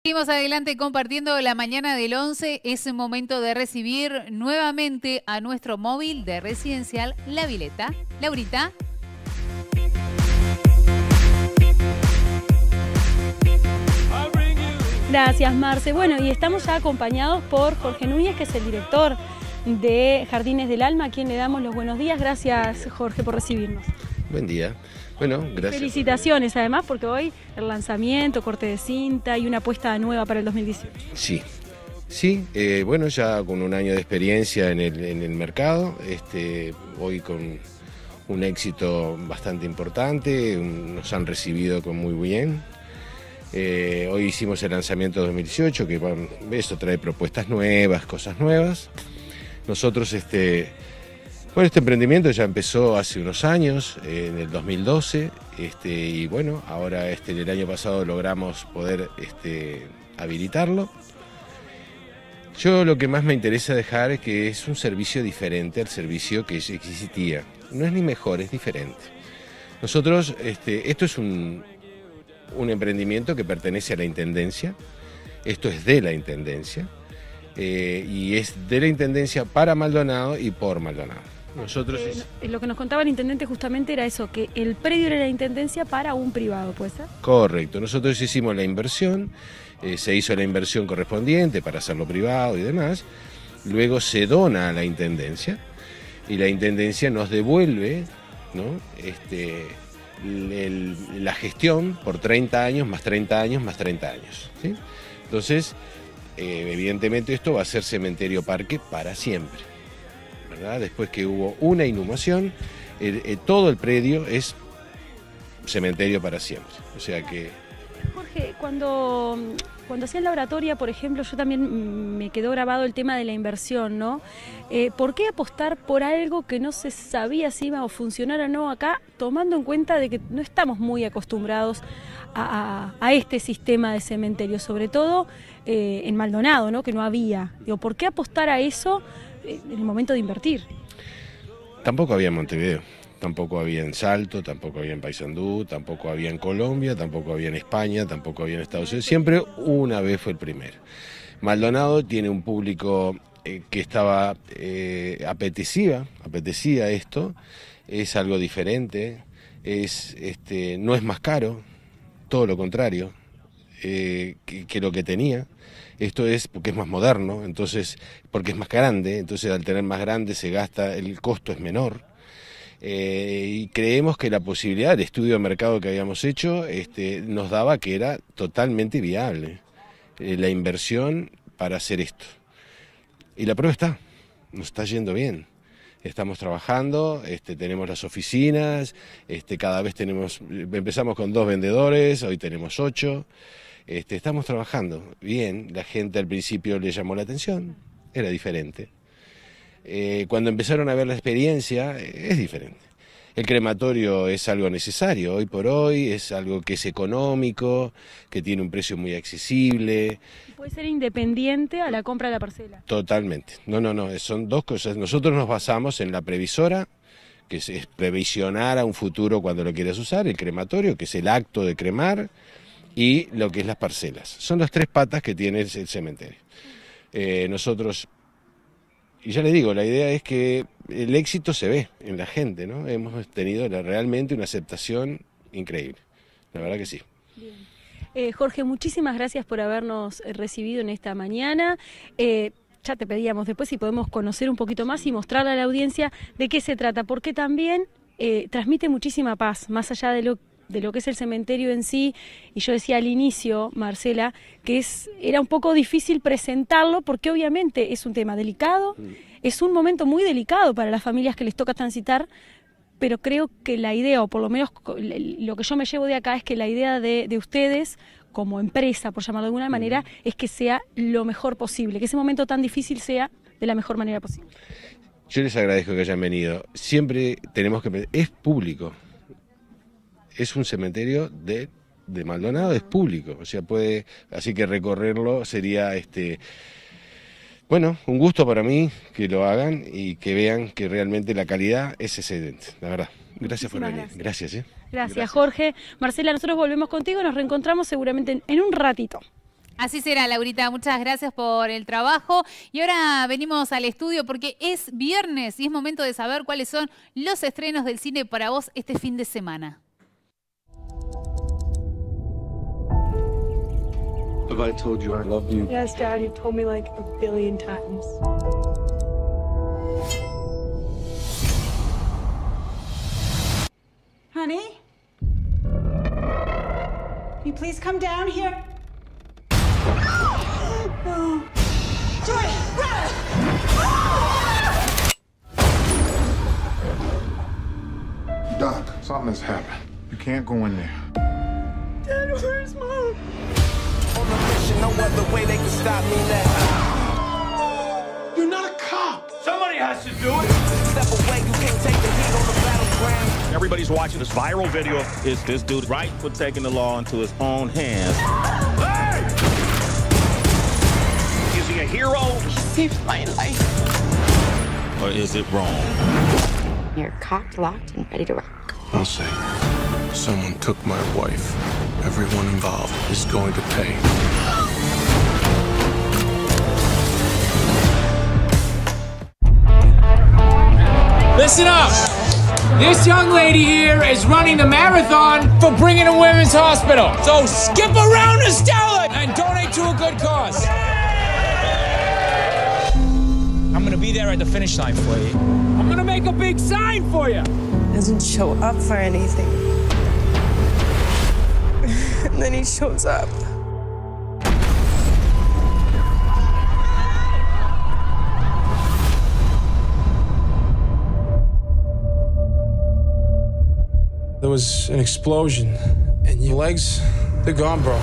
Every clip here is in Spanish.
Seguimos adelante compartiendo la mañana del 11. Es el momento de recibir nuevamente a nuestro móvil de Residencial La Vileta. Laurita. Gracias, Marce. Bueno, y estamos ya acompañados por Jorge Núñez, que es el director de Jardines del Alma, a quien le damos los buenos días. Gracias, Jorge, por recibirnos. Buen día. Bueno, gracias. Felicitaciones, además, porque hoy el lanzamiento, corte de cinta y una apuesta nueva para el 2018. Sí, bueno, ya con un año de experiencia en el mercado, hoy con un éxito bastante importante, nos han recibido muy bien. Hoy hicimos el lanzamiento 2018, que bueno, esto trae propuestas nuevas, cosas nuevas. Nosotros, bueno, este emprendimiento ya empezó hace unos años, en el 2012, y bueno, ahora el año pasado logramos poder habilitarlo. Yo lo que más me interesa dejar es que es un servicio diferente al servicio que existía. No es ni mejor, es diferente. Nosotros, esto es un emprendimiento que pertenece a la Intendencia, esto es de la Intendencia, y es de la Intendencia para Maldonado y por Maldonado. Nosotros lo que nos contaba el intendente justamente era eso, que el predio era la Intendencia para un privado, ¿puede ser? Correcto, nosotros hicimos la inversión, se hizo la inversión correspondiente para hacerlo privado y demás, luego se dona a la Intendencia y la Intendencia nos devuelve, ¿no? La gestión por 30 años, más 30 años, más 30 años, ¿sí? Entonces, evidentemente esto va a ser cementerio parque para siempre, ¿verdad? Después que hubo una inhumación, todo el predio es cementerio para siempre. O sea que... Jorge, cuando hacían la oratoria, por ejemplo, yo también me quedó grabado el tema de la inversión, ¿no? ¿Por qué apostar por algo que no se sabía si iba a funcionar o no acá, tomando en cuenta de que no estamos muy acostumbrados a este sistema de cementerio, sobre todo en Maldonado, ¿no? Que no había. Digo, ¿por qué apostar a eso en el momento de invertir? Tampoco había en Montevideo, tampoco había en Salto, tampoco había en Paysandú, tampoco había en Colombia, tampoco había en España, tampoco había en Estados Unidos. Siempre una vez fue el primero. Maldonado tiene un público que estaba apetecía esto, es algo diferente, no es más caro, todo lo contrario que lo que tenía. Esto es porque es más moderno, entonces porque es más grande, entonces al tener más grande se gasta, el costo es menor. Y creemos que la posibilidad de estudio de mercado que habíamos hecho nos daba que era totalmente viable la inversión para hacer esto. Y la prueba está, nos está yendo bien. Estamos trabajando, tenemos las oficinas, cada vez empezamos con 2 vendedores, hoy tenemos 8. Estamos trabajando bien, la gente al principio le llamó la atención, era diferente. Cuando empezaron a ver la experiencia, es diferente. El crematorio es algo necesario, hoy por hoy, es algo que es económico, que tiene un precio muy accesible. ¿Puede ser independiente a la compra de la parcela? Totalmente, no, son dos cosas. Nosotros nos basamos en la previsora, que es previsionar a un futuro cuando lo quieras usar, el crematorio, que es el acto de cremar, y lo que es las parcelas. Son las 3 patas que tiene el cementerio. Nosotros, y ya les digo, la idea es que el éxito se ve en la gente, ¿no? Hemos tenido realmente una aceptación increíble, la verdad que sí. Bien. Jorge, muchísimas gracias por habernos recibido en esta mañana. Ya te pedíamos después si podemos conocer un poquito más y mostrarle a la audiencia de qué se trata, porque también transmite muchísima paz, más allá de lo que es el cementerio en sí. Y yo decía al inicio, Marcela, que era un poco difícil presentarlo porque obviamente es un tema delicado, es un momento muy delicado para las familias que les toca transitar, pero creo que la idea, o por lo menos lo que yo me llevo de acá, es que la idea de ustedes como empresa, por llamarlo de alguna manera, es que sea lo mejor posible, que ese momento tan difícil sea de la mejor manera posible. Yo les agradezco que hayan venido. Siempre tenemos que... Es público. Es un cementerio de Maldonado, es público, o sea, así que recorrerlo sería, bueno, un gusto para mí que lo hagan y que vean que realmente la calidad es excelente, la verdad. Gracias por venir. Gracias. Gracias, Jorge. Marcela, nosotros volvemos contigo, nos reencontramos seguramente en un ratito. Así será, Laurita. Muchas gracias por el trabajo. Y ahora venimos al estudio porque es viernes y es momento de saber cuáles son los estrenos del cine para vos este fin de semana. Have I told you I love you? Yes, Dad, you've told me like a billion times. Honey? Can you please come down here? No. Joy, run! Doc, something has happened. You can't go in there. Dad, where's Mom? On a mission, no other way they can stop me now. You're not a cop. Somebody has to do it. Step away, you can't take the heat on the battleground. Everybody's watching this viral video. Is this dude right for taking the law into his own hands? Hey! Is he a hero? He saved my life. Or is it wrong? You're cocked, locked, and ready to rock. I'll say, someone took my wife. Everyone involved is going to pay. Listen up! This young lady here is running the marathon for Brigham Women's Hospital. So skip around to Stella and donate to a good cause. I'm gonna be there at the finish line for you. I'm gonna make a big sign for you. Doesn't show up for anything. And then he shows up. There was an explosion, and your legs, they're gone, bro.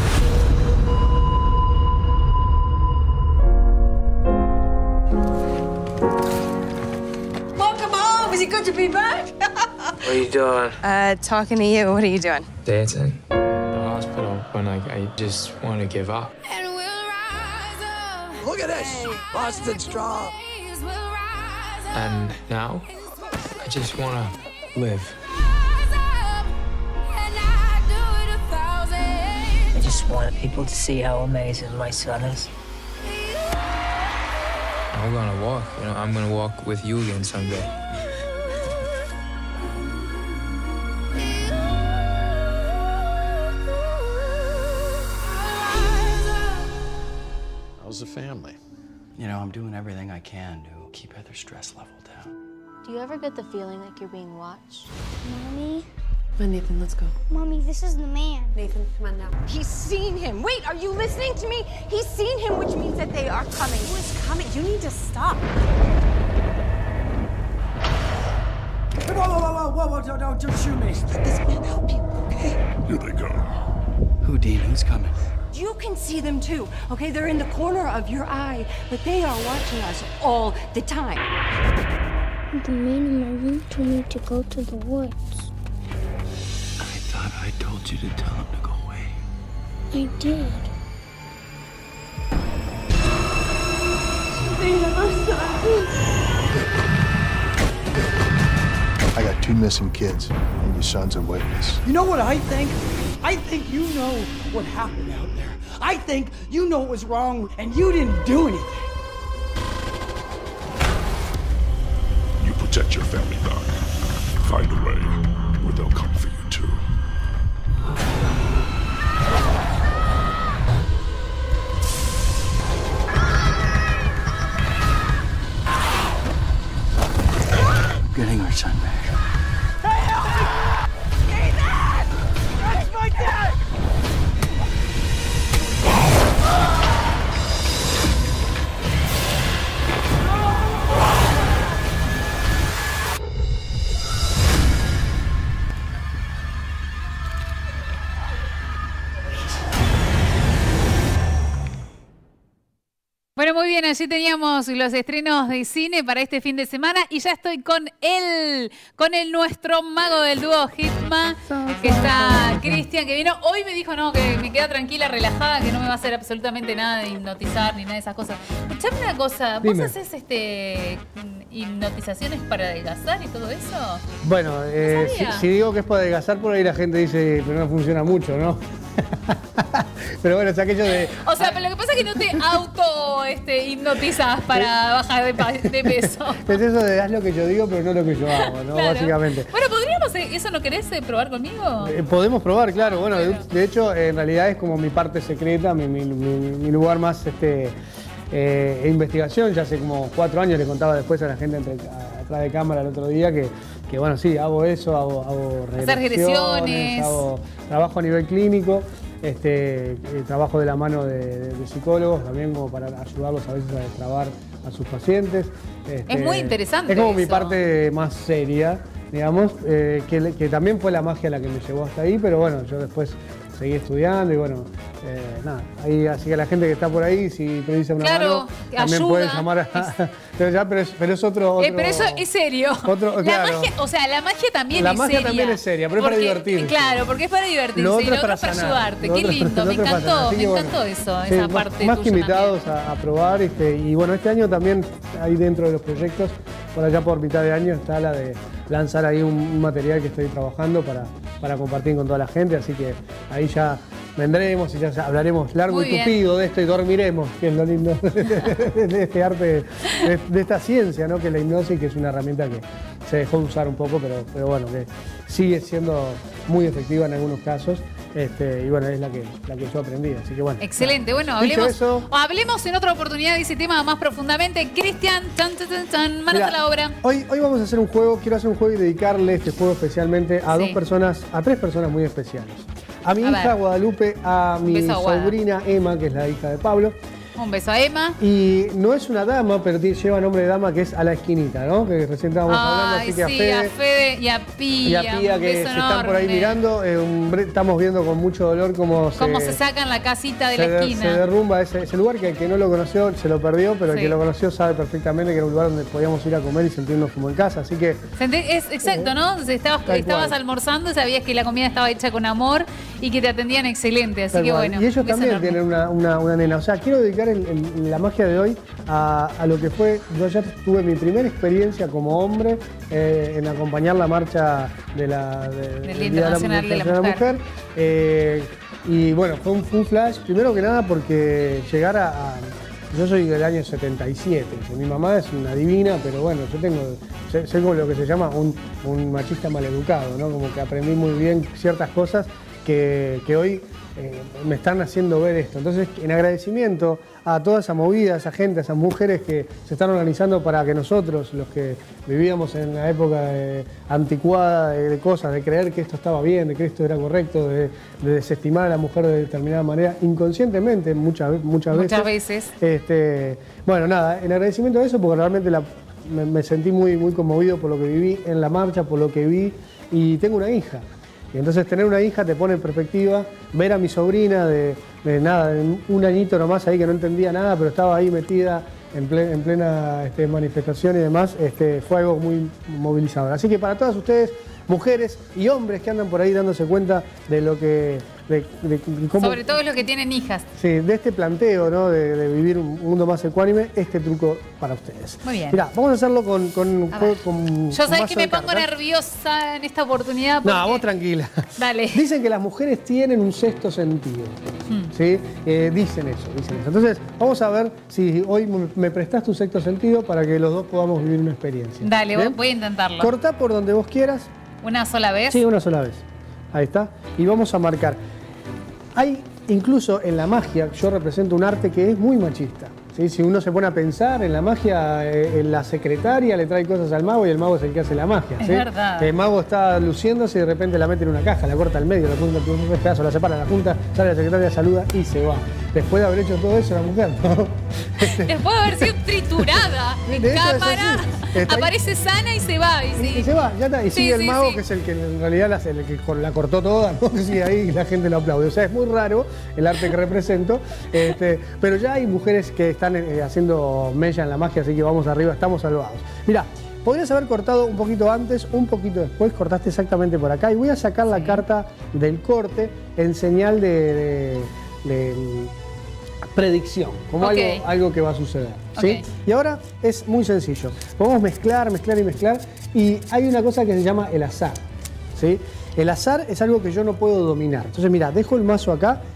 Welcome home. Is it good to be back? What are you doing? Talking to you. What are you doing? Dancing. The hospital when I just want to give up. Look at this. Boston Strong. And now, I just want to live. I just wanted people to see how amazing my son is. I'm gonna walk, I'm gonna walk with you again someday. How's the family? You know, I'm doing everything I can to keep Heather's stress level down. Do you ever get the feeling like you're being watched? Mommy? Come on, Nathan, let's go. Mommy, this is the man. Nathan, come on now. He's seen him. Wait, are you listening to me? He's seen him, which means that they are coming. Who is coming? You need to stop. Whoa, don't shoot me. Let this man help you, okay? Here they go. Who, Dean? Who's coming? You can see them too, okay? They're in the corner of your eye, but they are watching us all the time. The man in my room told me to go to the woods. I thought I told you to tell him to go away. I did. They never saw me. I got 2 missing kids, and your son's a witness. You know what I think? I think you know what happened out there. I think you know what was wrong, and you didn't do anything. You protect your family, Doc. Find a way where they'll come for you, too. Getting our son back. Bueno, muy bien, allí teníamos los estrenos de cine para este fin de semana y ya estoy con él, nuestro mago del dúo Hitman, que está Cristian, que vino. Hoy me dijo, no, que me queda tranquila, relajada, que no me va a hacer absolutamente nada de hipnotizar ni nada de esas cosas. Escuchame una cosa, ¿vos haces hipnotizaciones para adelgazar y todo eso? Bueno, si digo que es para adelgazar, por ahí la gente dice, pero no funciona mucho, ¿no? Pero bueno, es aquello de... O sea, pero lo que pasa es que no te hipnotizas para bajar de peso. Es eso de haz lo que yo digo, pero no lo que yo hago, ¿no? Claro. Básicamente. Bueno, ¿podríamos, eso no querés probar conmigo? Podemos probar, claro. Bueno, de hecho, en realidad es como mi parte secreta, mi lugar más investigación. Ya hace como 4 años le contaba después a la gente atrás de cámara el otro día que bueno, sí, hago eso, hago regresiones, hago trabajo a nivel clínico, trabajo de la mano de psicólogos también como para ayudarlos a veces a destrabar a sus pacientes. Es muy interesante. Es como eso. mi parte más seria, digamos, que también fue la magia la que me llevó hasta ahí, pero bueno, yo después seguí estudiando y bueno, nada, ahí, así que la gente que está por ahí, si precisa una mano, también pueden llamar a... pero es otro... Pero eso es serio. Claro. Magia, o sea, la magia también la es magia seria. también es seria, pero es para divertirse. Claro, porque es para divertirse Lo y otro lo otro es para ayudarte. sanar. Qué lindo, me encantó eso, sí, esa parte más que tuya invitados a probar, y bueno, este año también, ahí dentro de los proyectos, por allá por mitad de año, está la de lanzar ahí un material que estoy trabajando para compartir con toda la gente, así que ahí ya vendremos y ya hablaremos largo y tupido de esto y dormiremos, que es lo lindo de este arte, de esta ciencia, ¿no? Que es la hipnosis, que es una herramienta que se dejó de usar un poco, pero bueno, que sigue siendo muy efectiva en algunos casos. Y bueno, es la que yo aprendí, así que bueno. Excelente, bueno, hablemos en otra oportunidad de ese tema más profundamente. Cristian, manos a la obra. Hoy vamos a hacer un juego, quiero hacer un juego y dedicarle este juego especialmente a 3 personas muy especiales. A mi hija Guadalupe, a mi sobrina Emma, que es la hija de Pablo. Un beso a Emma. Y no es una dama, pero lleva nombre de dama, que es A la Esquinita, ¿no? Que recién estábamos hablando, así que a Fede y a Pía. Y a Pía, que se están por ahí mirando. Estamos viendo con mucho dolor cómo se sacan la casita de la esquina. Se derrumba ese lugar, que el que no lo conoció se lo perdió, pero el que lo conoció sabe perfectamente que era un lugar donde podíamos ir a comer y sentirnos como en casa, así que... Es exacto, ¿no? Estabas almorzando, sabías que la comida estaba hecha con amor y que te atendían excelente, así que bueno. Y ellos también tienen una nena, o sea, quiero dedicar la magia de hoy a lo que fue, yo ya tuve mi primera experiencia como hombre en acompañar la marcha del Día Internacional de la Mujer. Y bueno, fue un flash, primero que nada porque llegar yo soy del año 77, mi mamá es una divina, pero bueno, soy como lo que se llama un machista maleducado, ¿no? Como que aprendí muy bien ciertas cosas que hoy me están haciendo ver esto. Entonces, en agradecimiento a toda esa movida, a esa gente, a esas mujeres que se están organizando para que nosotros, los que vivíamos en la época anticuada de cosas, de creer que esto estaba bien, de que esto era correcto, de desestimar a la mujer de determinada manera, inconscientemente muchas veces. Bueno, nada, en agradecimiento a eso, porque realmente me sentí muy, muy conmovido por lo que viví en la marcha, por lo que vi, y tengo una hija. Y entonces tener una hija te pone en perspectiva, ver a mi sobrina de un añito nomás ahí que no entendía nada, pero estaba ahí metida en plena manifestación y demás, fue algo muy movilizador. Así que para todas ustedes, mujeres y hombres que andan por ahí dándose cuenta de lo que... cómo, sobre todo los que tienen hijas. Sí, de este planteo, ¿no? De vivir un mundo más ecuánime, este truco para ustedes. Muy bien. Mirá, vamos a hacerlo con yo sabés que me pongo nerviosa en esta oportunidad. No, vos tranquila. Dale. Dicen que las mujeres tienen un sexto sentido. ¿Sí? Dicen eso. Entonces, vamos a ver si hoy me prestás tu sexto sentido para que los dos podamos vivir una experiencia. Dale, voy a intentarlo. Cortá por donde vos quieras. ¿Una sola vez? Sí, una sola vez. Ahí está. Y vamos a marcar. Hay, incluso en la magia, yo represento un arte que es muy machista. ¿Sí? Si uno se pone a pensar en la magia, la secretaria le trae cosas al mago y el mago es el que hace la magia. Es ¿sí? verdad. El mago está luciéndose y de repente la mete en una caja, la corta al medio, la junta en un pedazo, la separa, la junta, sale la secretaria, saluda y se va. Después de haber hecho todo eso la mujer, ¿no? Después de haber sido triturada en cámara, aparece sana y se va. Y se va, ya está. Y sigue el mago, que es el que en realidad la cortó toda, ¿no? Que sigue ahí y la gente lo aplaude. O sea, es muy raro el arte que represento, pero ya hay mujeres que están haciendo mella en la magia, así que vamos arriba, estamos salvados. Mirá, podrías haber cortado un poquito antes, un poquito después, cortaste exactamente por acá y voy a sacar la carta del corte en señal de predicción, como algo que va a suceder. ¿Sí? Y ahora es muy sencillo. Podemos mezclar y hay una cosa que se llama el azar. ¿Sí? El azar es algo que yo no puedo dominar. Entonces, mira, dejo el mazo acá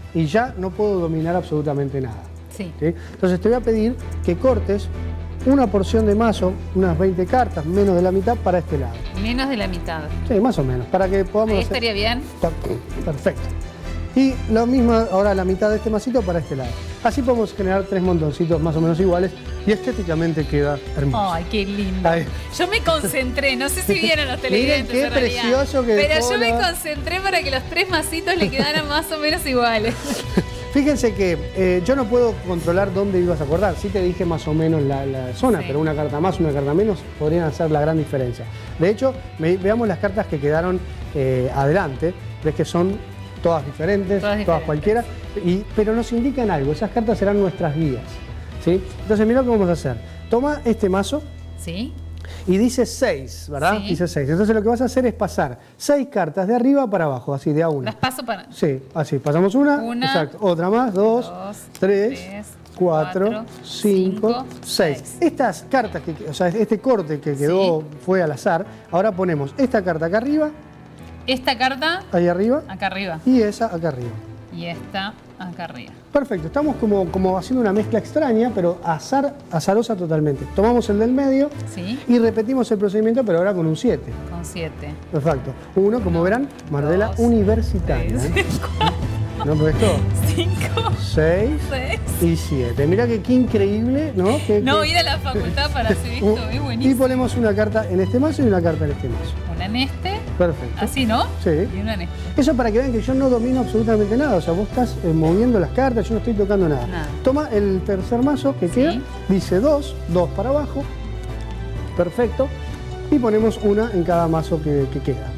y ya no puedo dominar absolutamente nada. Sí. ¿Sí? Entonces te voy a pedir que cortes una porción de mazo, unas 20 cartas, menos de la mitad, para este lado. Menos de la mitad. Sí, más o menos, para que podamos Ahí hacer... estaría bien. Perfecto. Y lo mismo ahora la mitad de este masito para este lado. Así podemos generar 3 montoncitos más o menos iguales y estéticamente queda hermoso. Ay, qué lindo. Ahí. Yo me concentré, no sé si vieron los televidentes. Miren qué en realidad. precioso que Pero dejó yo me la- concentré para que los 3 masitos le quedaran más o menos iguales. Fíjense que yo no puedo controlar dónde ibas a acordar. Sí te dije más o menos la zona, Sí. pero una carta más, una carta menos podrían hacer la gran diferencia. De hecho, veamos las cartas que quedaron adelante. Ves que son todas diferentes, todas cualquiera, pero nos indican algo. Esas cartas serán nuestras guías, ¿sí? Entonces mira lo que vamos a hacer. Toma este mazo. Sí. Y dice 6, ¿verdad? Sí. Dice 6. Entonces lo que vas a hacer es pasar 6 cartas de arriba para abajo, así de a una. Las paso para... Sí, así. Pasamos una. Una. Exacto. Otra más. 2, 3, 4, 5, 6. Estas cartas, o sea, este corte que quedó fue al azar. Ahora ponemos esta carta acá arriba. Esta carta Ahí arriba. acá arriba. Y esa acá arriba. Y esta acá arriba. Perfecto, estamos como haciendo una mezcla extraña, pero azarosa totalmente. Tomamos el del medio y repetimos el procedimiento, pero ahora con un 7. Con 7. Perfecto. 1, como verán, Mardela universitaria. ¿No? Pues esto. 5, 6 y 7. Mirá que qué increíble, ¿no? No, ir a la facultad para hacer esto, es Y buenísimo. ponemos una carta en este mazo y una carta en este mazo. Una en este, Perfecto. así, ¿no? Sí. Y una en este. Eso para que vean que yo no domino absolutamente nada. O sea, vos estás moviendo las cartas, yo no estoy tocando nada. Toma el tercer mazo que queda, dice 2, 2 para abajo. Perfecto. Y ponemos una en cada mazo que queda.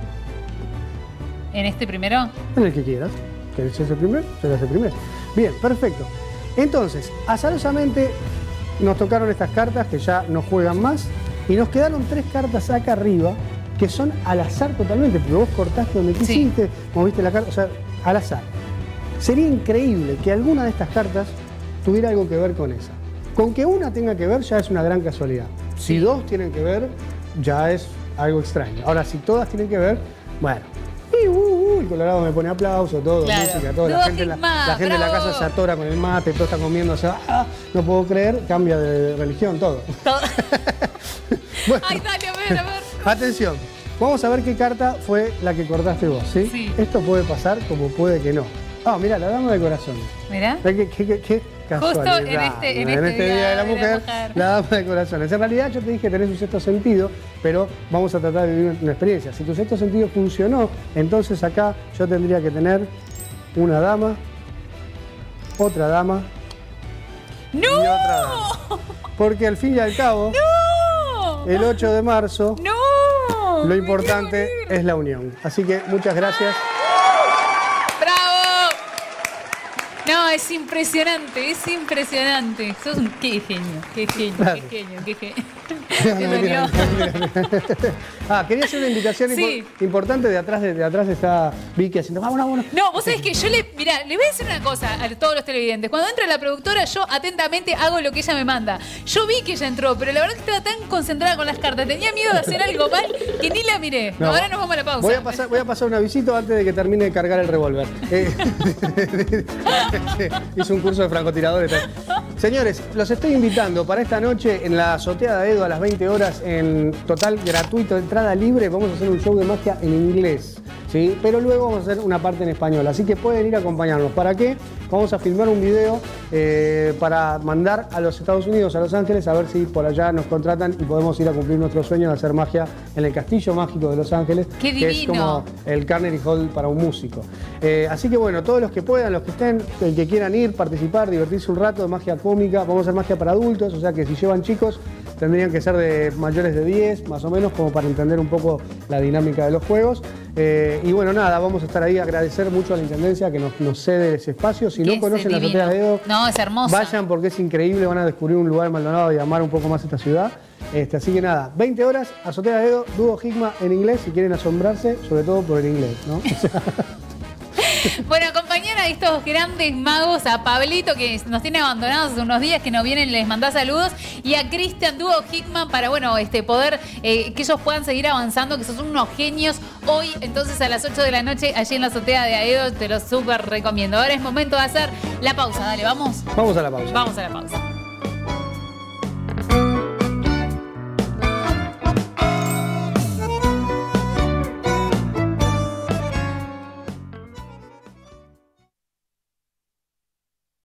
¿En este primero? En el que quieras. ¿Querés ser el primero? Serás el primero. Bien, perfecto. Entonces, azarosamente nos tocaron estas cartas que ya no juegan más. Y nos quedaron 3 cartas acá arriba que son al azar totalmente, porque vos cortaste donde quisiste, moviste la carta, o sea, al azar. Sería increíble que alguna de estas cartas tuviera algo que ver con esa. Con que una tenga que ver ya es una gran casualidad. Si 2 tienen que ver, ya es algo extraño. Ahora, si todas tienen que ver, bueno. Y el Colorado me pone aplauso, todo, Claro. música, todo. La gente, la gente de la casa se atora con el mate, todo está comiendo, o sea, no puedo creer, cambia de religión, todo. Bueno. Ay, dale, a ver, a ver. Atención, vamos a ver qué carta fue la que cortaste vos, ¿sí? Sí. Esto puede pasar como puede que no. Ah, mirá, la dama de corazón. Mirá. ¿Qué Justo casualidad? en este Día de la mujer, la dama de corazones. En realidad yo te dije tenés un sexto sentido, pero vamos a tratar de vivir una experiencia. Si tu sexto sentido funcionó, entonces acá yo tendría que tener una dama, otra dama ¡No! y otra dama. Porque al fin y al cabo, el 8 de marzo, lo importante es la unión. Así que muchas gracias. ¡Bravo! No, es impresionante, es impresionante. Sos un qué genio, qué genio, Claro. qué genio, qué genio. No, Te mentira, dolió. mentira. Quería hacer una invitación importante. De atrás está Vicky haciendo, vámonos. No, vos sabés que yo mirá, le voy a decir una cosa a todos los televidentes. Cuando entra la productora, yo atentamente hago lo que ella me manda. Yo vi que ella entró, pero la verdad que estaba tan concentrada con las cartas, tenía miedo de hacer algo mal que ni la miré. No. Ahora nos vamos a la pausa. Voy a pasar un avisito antes de que termine de cargar el revólver. Hice un curso de francotiradores. Señores, los estoy invitando para esta noche en la azotea de Edo a las 20 horas en total gratuito, entrada libre. Vamos a hacer un show de magia en inglés, ¿sí? Pero luego vamos a hacer una parte en español, así que pueden ir a acompañarnos. ¿Para qué? Vamos a filmar un video para mandar a los Estados Unidos, a Los Ángeles, a ver si por allá nos contratan y podemos ir a cumplir nuestro sueño de hacer magia en el Castillo Mágico de Los Ángeles. ¡Qué que es divino! como el Carnegie Hall para un músico. Así que bueno, todos los que puedan, los que estén, el que quieran ir, participar, divertirse un rato de magia cómica, vamos a hacer magia para adultos, o sea que si llevan chicos tendrían que ser de mayores de 10, más o menos, como para entender un poco la dinámica de los juegos. Y bueno, nada, vamos a estar ahí, agradecer mucho a la Intendencia que nos cede ese espacio. Si no conocen la azotea de Edo, no, es hermosa. Vayan porque es increíble, van a descubrir un lugar en Maldonado y amar un poco más esta ciudad. Así que nada, 20 horas, azotea de Edo, dúo Higma en inglés, si quieren asombrarse, sobre todo por el inglés, ¿no? Bueno, acompañar a estos grandes magos, a Pablito, que nos tiene abandonados hace unos días, que no vienen, les mandá saludos, y a Cristian Dúo Hickman para, bueno, poder que ellos puedan seguir avanzando, que son unos genios. Hoy, entonces, a las 8 de la noche, allí en la azotea de Aedo, te lo súper recomiendo. Ahora es momento de hacer la pausa. Dale, ¿vamos? Vamos a la pausa. Vamos a la pausa.